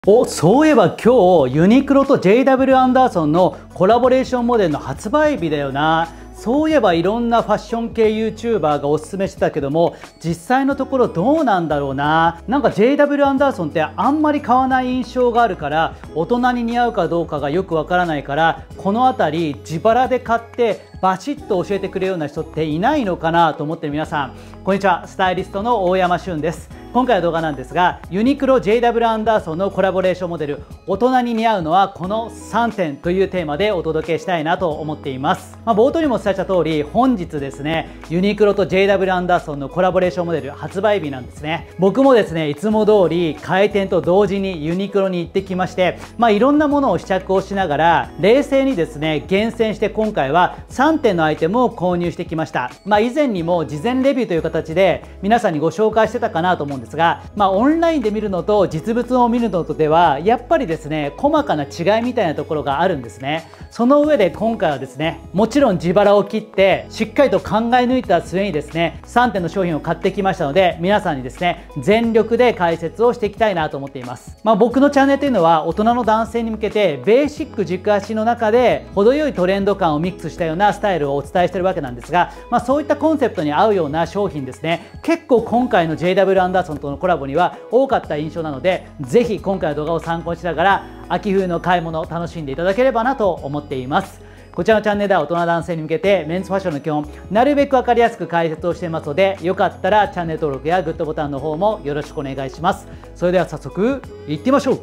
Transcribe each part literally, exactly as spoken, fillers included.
お、そういえば今日ユニクロと ジェイダブリュー アンダーソンのコラボレーションモデルの発売日だよな。そういえばいろんなファッション系 ユーチューバー がおすすめしてたけども、実際のところどうなんだろうな。なんか ジェイダブリュー アンダーソンってあんまり買わない印象があるから、大人に似合うかどうかがよくわからないから、この辺り自腹で買ってバシッと教えてくれるような人っていないのかなと思ってる皆さん、こんにちは。スタイリストの大山俊です。今回の動画なんですが、ユニクロ ジェイダブリュー アンダーソンのコラボレーションモデル、大人に似合うのはこのさんてんというテーマでお届けしたいなと思っています。まあ、冒頭にもお伝えした通り、本日ですね、ユニクロと ジェイダブリュー アンダーソンのコラボレーションモデル発売日なんですね。僕もですね、いつも通り開店と同時にユニクロに行ってきまして、まあ、いろんなものを試着をしながら、冷静にですね、厳選して今回はさんてんのアイテムを購入してきました。まあ、以前にも事前レビューという形で皆さんにご紹介してたかなと思うんですが、まあオンラインで見るのと実物を見るのとではやっぱりですね、細かな違いみたいなところがあるんですね。その上で今回はですね、もちろん自腹を切ってしっかりと考え抜いた末にですね、さんてんの商品を買ってきましたので、皆さんにですね、全力で解説をしていきたいなと思っています。まあ、僕のチャンネルというのは大人の男性に向けてベーシック軸足の中で程よいトレンド感をミックスしたようなスタイルをお伝えしているわけなんですが、まあ、そういったコンセプトに合うような商品ですね、結構今回の ジェイダブリュー アンダーソンとのコラボには多かった印象なので、ぜひ今回の動画を参考にしながら秋冬の買い物を楽しんでいただければなと思っています。こちらのチャンネルでは大人男性に向けてメンズファッションの基本、なるべく分かりやすく解説をしていますので、よかったらチャンネル登録やグッドボタンの方もよろしくお願いします。それでは早速いってみましょう。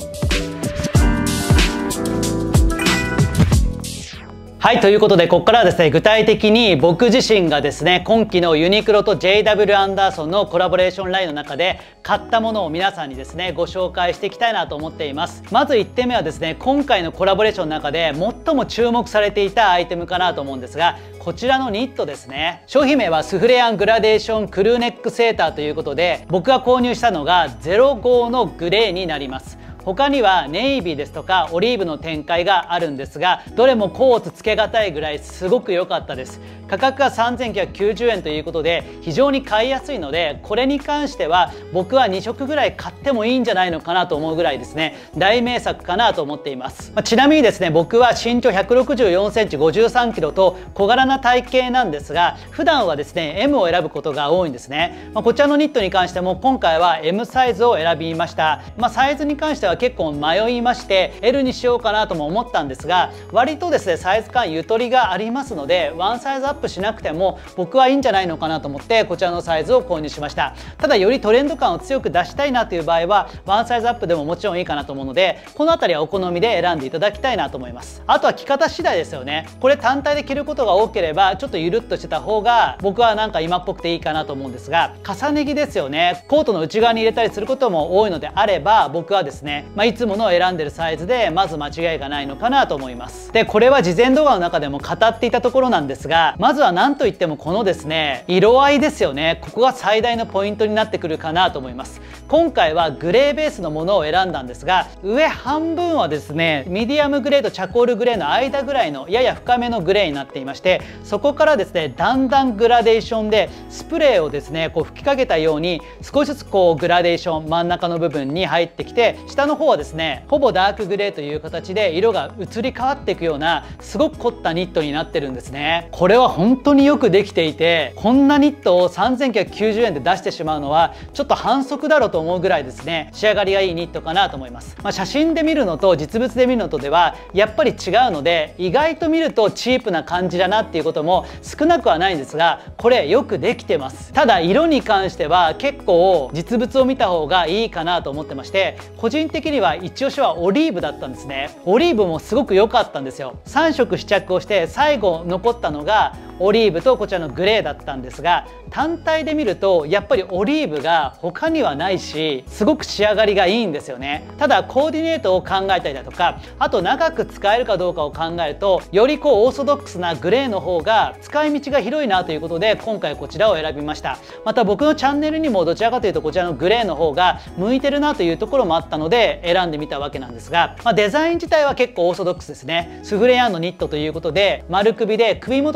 はい、ということでここからはですね、具体的に僕自身がですね、今期のユニクロと ジェイダブリュー アンダーソンのコラボレーションラインの中で買ったものを皆さんにですね、ご紹介していきたいなと思っています。まずいってんめはですね、今回のコラボレーションの中で最も注目されていたアイテムかなと思うんですが、こちらのニットですね。商品名はスフレアングラデーションクルーネックセーターということで、僕が購入したのがゼロごのグレーになります。他にはネイビーですとかオリーブの展開があるんですが、どれもコーツつけがたいぐらいすごく良かったです。価格がさんぜんきゅうひゃくきゅうじゅうえんということで非常に買いやすいので、これに関しては僕はに色ぐらい買ってもいいんじゃないのかなと思うぐらいですね、大名作かなと思っています。まあ、ちなみにですね、僕は身長ひゃくろくじゅうよんセンチごじゅうさんキロと小柄な体型なんですが、普段はですね エム を選ぶことが多いんですね。まあ、こちらのニットに関しても今回は エム サイズを選びました。まあ、サイズに関しては結構迷いまして エル にしようかなとも思ったんですが、割とですねサイズ感ゆとりがありますので、ワンサイズアップしなくても僕はいいんじゃないのかなと思ってこちらのサイズを購入しました。ただよりトレンド感を強く出したいなという場合はワンサイズアップでももちろんいいかなと思うので、この辺りはお好みで選んでいただきたいなと思います。あとは着方次第ですよね。これ単体で着ることが多ければちょっとゆるっとしてた方が僕はなんか今っぽくていいかなと思うんですが、重ね着ですよね。コートの内側に入れたりすることも多いのであれば、僕はですね、まあ、いつものを選んでるサイズでまず間違いがないのかなと思います。でこれは事前動画の中でも語っていたところなんですが、まずは何といってもこのですね色合いですよね。ここが最大のポイントになってくるかなと思います。今回はグレーベースのものを選んだんですが、上半分はですねミディアムグレーとチャコールグレーの間ぐらいのやや深めのグレーになっていまして、そこからですねだんだんグラデーションでスプレーをですねこう吹きかけたように少しずつこうグラデーション真ん中の部分に入ってきて、下の方はですねほぼダークグレーという形で色が移り変わっていくようなすごく凝ったニットになってるんですね。これは本当によくできていて、こんなニットをさんぜんきゅうひゃくきゅうじゅうえんで出してしまうのはちょっと反則だろうと思うぐらいですね仕上がりがいいニットかなと思います。まあ、写真で見るのと実物で見るのとではやっぱり違うので、意外と見るとチープな感じだなっていうことも少なくはないんですが、これよくできてます。ただ色に関しては結構実物を見た方がいいかなと思ってまして、個人的には一押しはオリーブだったんですね。オリーブもすごく良かったんですよ。さん色試着をして最後残ったのがオリーブとこちらのグレーだったんですが、単体で見るとやっぱりオリーブが他にはないし、すごく仕上がりがいいんですよね。ただコーディネートを考えたりだとか、あと長く使えるかどうかを考えると、よりこうオーソドックスなグレーの方が使い道が広いなということで今回こちらを選びました。また僕のチャンネルにもどちらかというとこちらのグレーの方が向いてるなというところもあったので選んでみたわけなんですが、まあ、デザイン自体は結構オーソドックスですね。スフレヤンのニットということで丸首で首元のフィット感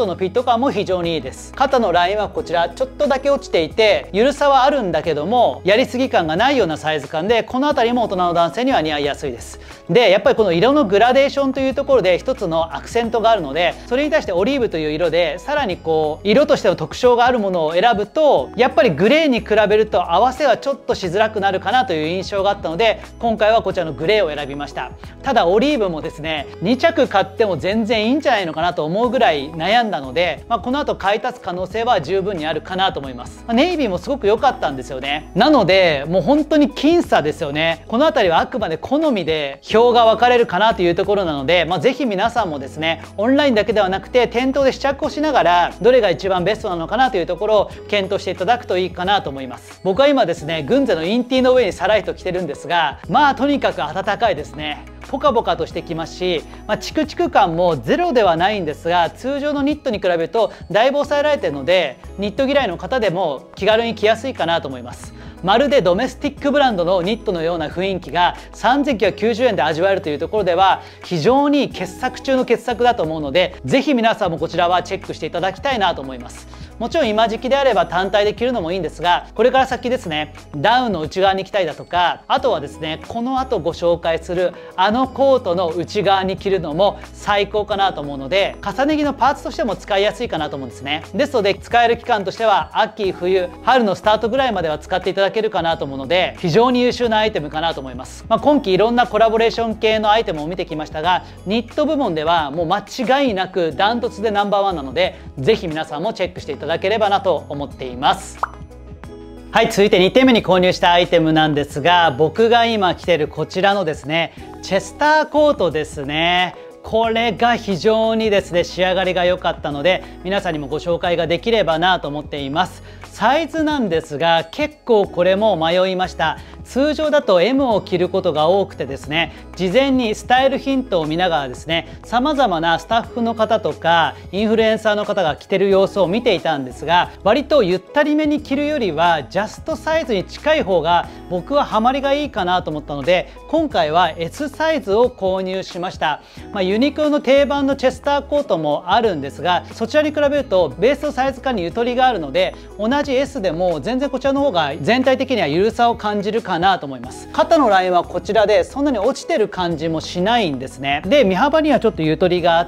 感も非常にいいです。肩のラインはこちらちょっとだけ落ちていてゆるさはあるんだけどもやりすぎ感がないようなサイズ感で、この辺りも大人の男性には似合いやすいです。でやっぱりこの色のグラデーションというところで一つのアクセントがあるので、それに対してオリーブという色でさらにこう色としての特徴があるものを選ぶと、やっぱりグレーに比べると合わせはちょっとしづらくなるかなという印象があったので、今回はこちらのグレーを選びました。ただオリーブもですねに着買っても全然いいんじゃないのかなと思うぐらい悩んだので、まあ、この後買い足す可能性は十分にあるかなと思います。まあ、ネイビーもすごく良かったんですよね。なのでもう本当に僅差ですよね。この辺りはあくまで好みで票が分かれるかなというところなので、まあ、ぜひ皆さんもですねオンラインだけではなくて店頭で試着をしながらどれが一番ベストなのかなというところを検討していただくといいかなと思います。僕は今ですねグンゼのインティの上にサライト着てるんですが、まあとにかく暖かいですね。ポカポカとしてきますし、まあ、チクチク感もゼロではないんですが、通常のニットに比べるとだいぶ抑えられているので、ニット嫌いの方でも気軽に着やすいかなと思います。まるでドメスティックブランドのニットのような雰囲気がさんぜんきゅうひゃくきゅうじゅうえんで味わえるというところでは非常に傑作中の傑作だと思うので、ぜひ皆さんもこちらはチェックしていただきたいなと思います。もちろん今時期であれば単体で着るのもいいんですが、これから先ですねダウンの内側に着たいだとか、あとはですねこの後ご紹介するあのコートの内側に着るのも最高かなと思うので、重ね着のパーツとしても使いやすいかなと思うんですね。ですので使える期間としては秋冬春のスタートぐらいまでは使っていただけるかなと思うので、非常に優秀なアイテムかなと思います。まあ、今期いろんなコラボレーション系のアイテムを見てきましたが、ニット部門ではもう間違いなくダントツでナンバーワンなので、ぜひ皆さんもチェックしていただければなと思っています。はい、続いてにてんめに購入したアイテムなんですが、僕が今着てるこちらのですねチェスターコートですね。これが非常にですね仕上がりが良かったので、皆さんにもご紹介ができればなと思っています。サイズなんですが結構これも迷いました。通常だと エム を着ることが多くてですね、事前にスタイルヒントを見ながらですねさまざまなスタッフの方とかインフルエンサーの方が着てる様子を見ていたんですが、割とゆったりめに着るよりはジャストサイズに近い方が僕はハマりがいいかなと思ったので、今回は エス サイズを購入しました。まあ、ユニクロの定番のチェスターコートもあるんですが、そちらに比べるとベースのサイズ感にゆとりがあるので、同じ エス でも全然こちらの方が全体的には緩さを感じるかなと思います。肩のラインはこちらでそんなに落ちてる感じもしないんですね。で身幅にはちょっとゆとりがあって、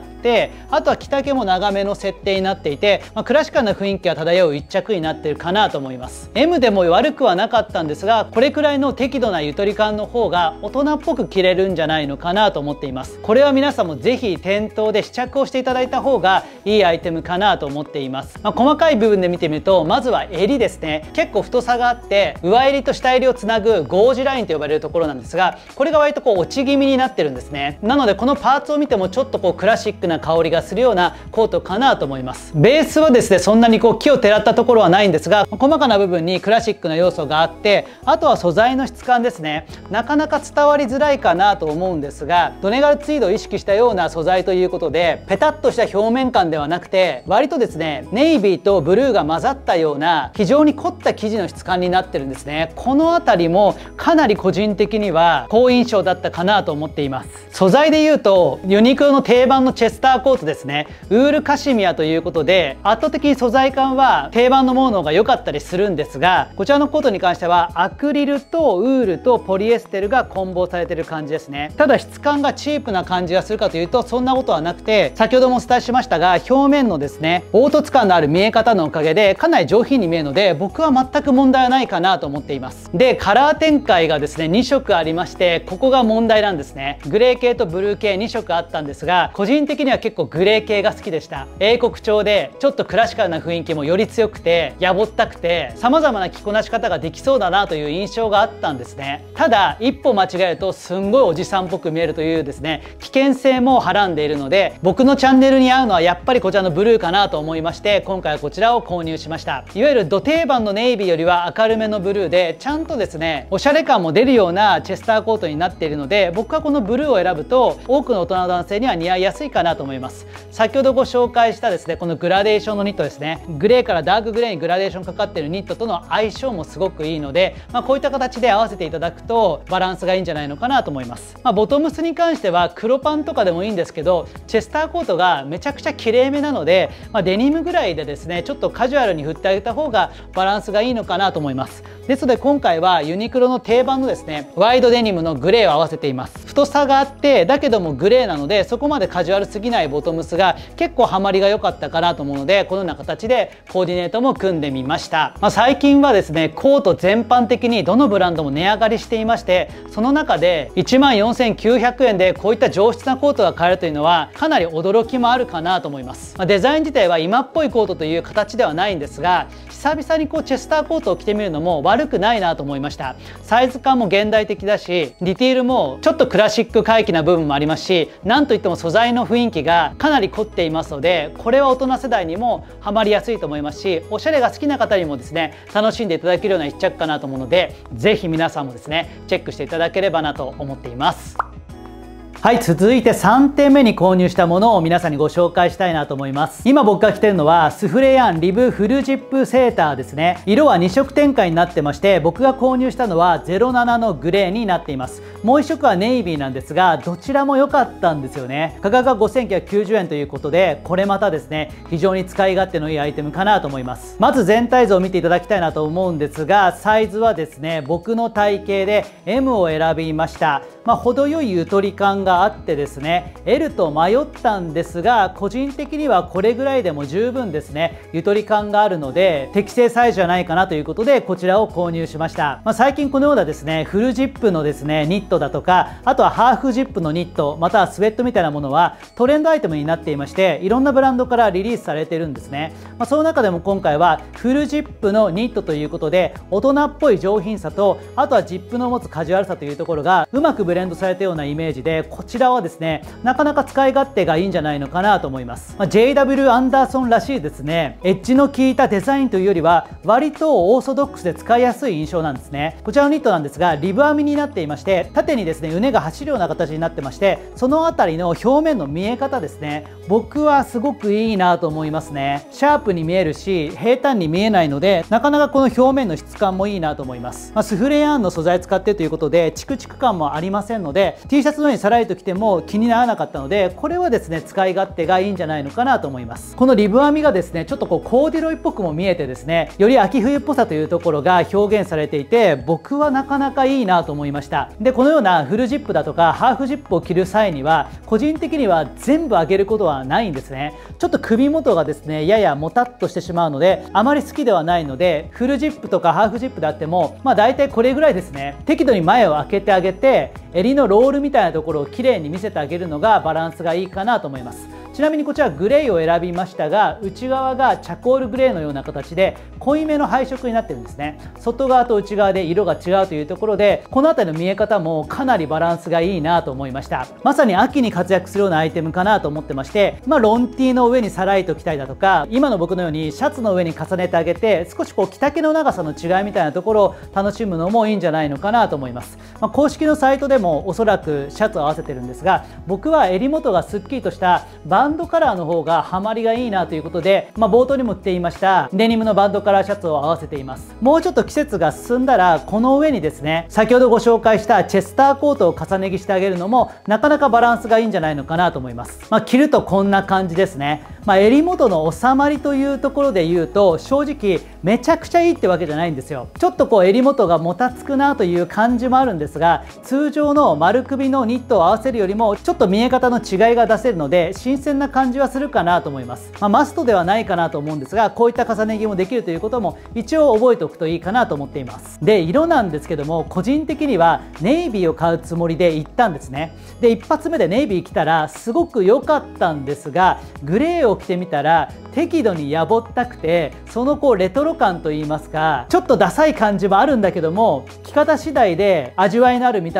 あとは着丈も長めの設定になっていて、まあ、クラシカルな雰囲気が漂う一着になっているかなと思います。 エム でも悪くはなかったんですが、これくらいの適度なゆとり感の方が大人っぽく着れるんじゃないのかなと思っています。これは皆さんもぜひ店頭で試着をしていただいた方がいいアイテムかなと思っています。まあ、細かい部分で見てみると、まずは襟ですね。結構太さがあって上襟と下襟をつなぐゴージラインと呼ばれるところなんですが、これが割とこう落ち気味になってるんですね。なのでこのパーツを見てもちょっとこうクラシックな香りがするようなコートかなと思います。ベースはですねそんなにこう木をてらったところはないんですが、細かな部分にクラシックな要素があって、あとは素材の質感ですね。なかなか伝わりづらいかなと思うんですが、ドネガルツイードを意識したような素材ということで、ペタッとした表面感ではなくて割とですねネイビーとブルーが混ざったような非常に凝った生地の質感になってるんですね。この辺りもかなり個人的には好印象だったかなと思っています。素材でいうとユニクロの定番のチェスターコートですね。ウールカシミヤということで圧倒的に素材感は定番のものの方が良かったりするんですが、こちらのコートに関してはアクリルとウールとポリエステルが混紡されてる感じですね。ただ質感がチープな感じがするかというとそんなことはなくて、先ほどもお伝えしましたが表面のですね凹凸感のある見え方のおかげでかなり上品に見えるので、僕は全く問題はないかなと思っています。でカラー展開がですねに色ありまして、ここが問題なんですね。グレー系とブルー系に色あったんですが、個人的には結構グレー系が好きでした。英国調でちょっとクラシカルな雰囲気もより強くてやぼったくて様々な着こなし方ができそうだなという印象があったんですね。ただ一歩間違えるとすんごいおじさんっぽく見えるというですね危険性もはらんでいるので、僕のチャンネルに合うのはやっぱりこちらのブルーかなと思いまして、今回はこちらを購入しました。いわゆるド定番のネイビーよりは明るめのブルーで、ちゃんとですねねおしゃれ感も出るようなチェスターコートになっているので、僕はこのブルーを選ぶと多くの大人の男性には似合いやすいかなと思います。先ほどご紹介したですねこのグラデーションのニットですね、グレーからダークグレーにグラデーションかかっているニットとの相性もすごくいいので、まあ、こういった形で合わせていただくとバランスがいいんじゃないのかなと思います。まあ、ボトムスに関しては黒パンとかでもいいんですけど、チェスターコートがめちゃくちゃきれいめなので、まあ、デニムぐらいでですねちょっとカジュアルに振ってあげた方がバランスがいいのかなと思います。ですので今回はユニクロの定番のですねワイドデニムのグレーを合わせています。太さがあってだけどもグレーなので、そこまでカジュアルすぎないボトムスが結構ハマりが良かったかなと思うので、このような形でコーディネートも組んでみました。まあ、最近はですねコート全般的にどのブランドも値上がりしていまして、その中でいちまんよんせんきゅうひゃくえんでこういった上質なコートが買えるというのはかなり驚きもあるかなと思います。まあ、デザイン自体は今っぽいコートという形ではないんですが、久々にこうチェスターコートを着てみるのも悪くないなと思いました。サイズ感も現代的だし、ディティールもちょっとクラシック回帰な部分もありますし、なんといっても素材の雰囲気がかなり凝っていますので、これは大人世代にもハマりやすいと思いますし、おしゃれが好きな方にもですね楽しんでいただけるような一着かなと思うので、是非皆さんもですねチェックしていただければなと思っています。はい、続いてさんてんめに購入したものを皆さんにご紹介したいなと思います。今僕が着てるのはスフレヤンリブフルジップセーターですね。色はに色展開になってまして、僕が購入したのはゼロななのグレーになっています。もういっ色はネイビーなんですが、どちらも良かったんですよね。価格がごせんきゅうひゃくきゅうじゅうえんということで、これまたですね非常に使い勝手のいいアイテムかなと思います。まず全体像を見ていただきたいなと思うんですが、サイズはですね僕の体型で エム を選びました。まあ、程よいゆとり感があってですね エル と迷ったんですが、個人的にはこれぐらいでも十分ですねゆとり感があるので適正サイズじゃないかなということでこちらを購入しました。まあ、最近このようなですねフルジップのですねニットだとか、あとはハーフジップのニット、またはスウェットみたいなものはトレンドアイテムになっていまして、いろんなブランドからリリースされているんですね。まあ、その中でも今回はフルジップのニットということで、大人っぽい上品さと、あとはジップの持つカジュアルさというところがうまくブレンドされたようなイメージで、こちらはですねなかなか使い勝手がいいんじゃないのかなと思います。まあ、ジェイダブリュー アンダーソンらしいですねエッジの効いたデザインというよりは割とオーソドックスで使いやすい印象なんですね。こちらのニットなんですがリブ編みになっていまして、縦にですね畝が走るような形になってまして、その辺りの表面の見え方ですね、僕はすごくいいなと思いますね。シャープに見えるし平坦に見えないので、なかなかこの表面の質感もいいなと思います。まあ、スフレヤーンの素材使ってということでチクチク感もありませんので、 T シャツの上にさらりと着ても気にならなかったので、これはですね使い勝手がいいんじゃないのかなと思います。このリブ編みがですねちょっとこうコーデュロイっぽくも見えてですね、より秋冬っぽさというところが表現されていて、僕はなかなかいいなと思いました。でこのようなフルジップだとかハーフジップを着る際には個人的には全部上げることはないんですね。ちょっと首元がですねややもたっとしてしまうのであまり好きではないので、フルジップとかハーフジップであってもまあ大体これぐらいですね、適度に前を開けてあげて襟のロールみたいなところをきれいに見せてあげるのがバランスがいいかなと思います。ちなみにこちらグレーを選びましたが、内側がチャコールグレーのような形で濃いめの配色になってるんですね。外側と内側で色が違うというところで、この辺りの見え方もかなりバランスがいいなと思いました。まさに秋に活躍するようなアイテムかなと思ってまして、まあ、ロンティーの上にさらりと着たりだとか、今の僕のようにシャツの上に重ねてあげて少しこう着丈の長さの違いみたいなところを楽しむのもいいんじゃないのかなと思います。まあ、公式のサイトでもおそらくシャツを合わせてるんですが、僕は襟元がすっきりとしたバンドカラーの方がハマりがいいなということで、まあ、冒頭にも着ていましたデニムのバンドカラーシャツを合わせています。もうちょっと季節が進んだらこの上にですね先ほどご紹介したチェスターコートを重ね着してあげるのもなかなかバランスがいいんじゃないのかなと思います。まあ、着るとこんな感じですね。まあ、襟元の収まりというところで言うと正直めちゃくちゃいいってわけじゃないんですよ。ちょっとこう襟元がもたつくなという感じもあるんですが、通常の丸首のニットを合わせるよりもちょっと見え方の違いが出せるので新鮮な感じはするかなと思います。まあ、マストではないかなと思うんですが、こういった重ね着もできるということも一応覚えておくといいかなと思っています。で色なんですけども、個人的にはネイビーを買うつもりで行ったんですね。で一発目でネイビー着たらすごく良かったんですが、グレーを着てみたら適度にやぼったくて、そのこうレトロ感といいますかちょっとダサい感じもあるんだけども、着方次第で味わいのある見た目になる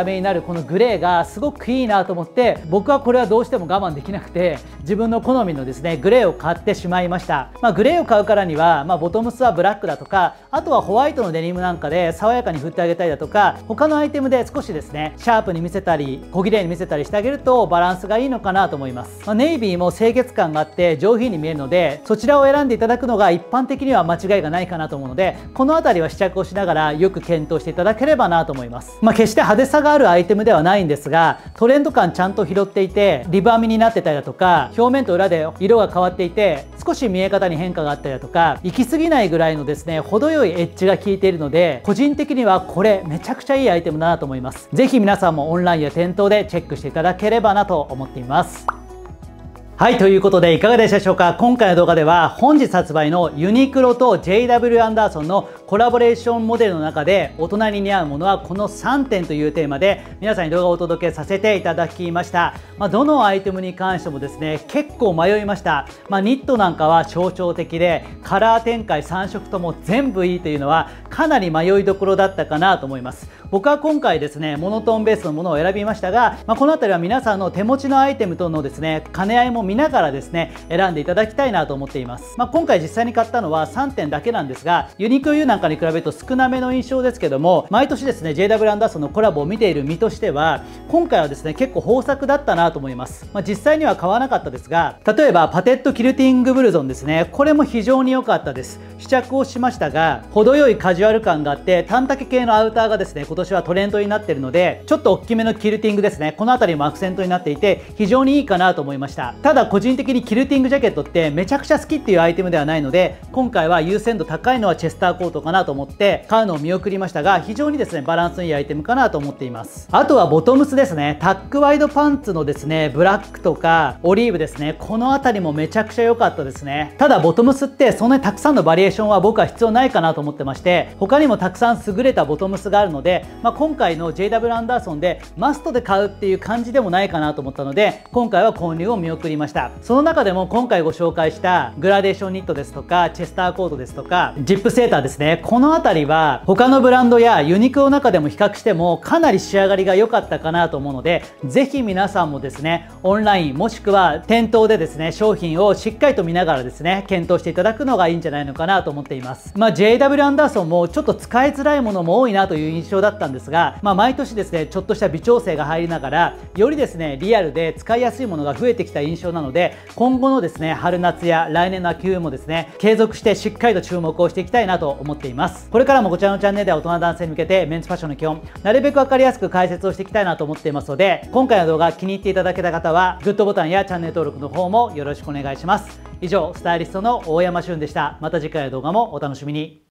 このグレーがすごくいいなと思って、僕はこれはどうしても我慢できなくて自分の好みのですねグレーを買ってしまいました。まあ、グレーを買うからには、まあ、ボトムスはブラックだとか、あとはホワイトのデニムなんかで爽やかに振ってあげたりだとか、他のアイテムで少しですねシャープに見せたり小綺麗に見せたりしてあげるとバランスがいいのかなと思います。まあ、ネイビーも清潔感があって上品に見えるので、そちらを選んでいただくのが一般的には間違いがないかなと思うので、この辺りは試着をしながらよく検討していただければなと思います。まあ、決して派手さがあるアイテムではないんですが、トレンド感ちゃんと拾っていてリブ編みになってたりだとか、表面と裏で色が変わっていて少し見え方に変化があったりだとか、行き過ぎないぐらいのですね程よいエッジが効いているので、個人的にはこれめちゃくちゃいいアイテムだなと思います。ぜひ皆さんもオンラインや店頭でチェックしていただければなと思っています。はい、ということでいかがでしたでしょうか。今回の動画では本日発売のユニクロと ジェイダブリュー アンダーソンのコラボレーションモデルの中で大人に似合うものはこのさんてんというテーマで皆さんに動画をお届けさせていただきました。まあ、どのアイテムに関してもですね結構迷いました。まあ、ニットなんかは象徴的でカラー展開さん色とも全部いいというのはかなり迷いどころだったかなと思います。僕は今回ですねモノトーンベースのものを選びましたが、まあ、この辺りは皆さんの手持ちのアイテムとのですね兼ね合いも見ながらですね選んでいただきたいなと思っています。まあ、今回実際に買ったのはさんてんだけなんですが、ユニクロ U なんかに比べると少なめの印象ですけども、毎年ですね ジェイダブリュー アンダーソンのコラボを見ている身としては今回はですね結構豊作だったなと思います。まあ、実際には買わなかったですが、例えばパテッドキルティングブルゾンですね、これも非常に良かったです。試着をしましたが程よいカジュアル感があって、短丈系のアウターがですね今年はトレンドになっているので、ちょっと大きめのキルティングですね、この辺りもアクセントになっていて非常にいいかなと思いました。ただ個人的にキルティングジャケットってめちゃくちゃ好きっていうアイテムではないので、今回は優先度高いのはチェスターコートかなと思って買うのを見送りましたが、非常にですねバランスのいいアイテムかなと思っています。あとはボトムスですね、タックワイドパンツのですねブラックとかオリーブですね、この辺りもめちゃくちゃ良かったですね。ただボトムスってそんなにたくさんのバリエーションは僕は必要ないかなと思ってまして、他にもたくさん優れたボトムスがあるので、まあ、今回の ジェイダブリュー アンダーソンでマストで買うっていう感じでもないかなと思ったので、今回は購入を見送りました。その中でも今回ご紹介したグラデーションニットですとかチェスターコートですとかジップセーターですね、この辺りは他のブランドやユニクロの中でも比較してもかなり仕上がりが良かったかなと思うので、ぜひ皆さんもですねオンラインもしくは店頭でですね商品をしっかりと見ながらですね検討していただくのがいいんじゃないのかなと思っています。まあ、ジェイダブリュー アンダーソンもちょっと使いづらいものも多いなという印象だったんですが、まあ、毎年ですねちょっとした微調整が入りながらよりですねリアルで使いやすいものが増えてきた印象なので、今後のですね春夏や来年の秋冬もですね継続してしっかりと注目をしていきたいなと思っています。これからもこちらのチャンネルでは大人男性に向けてメンズファッションの基本なるべく分かりやすく解説をしていきたいなと思っていますので、今回の動画気に入っていただけた方はグッドボタンやチャンネル登録の方もよろしくお願いします。以上スタイリストの大山俊でした。また次回の動画もお楽しみに。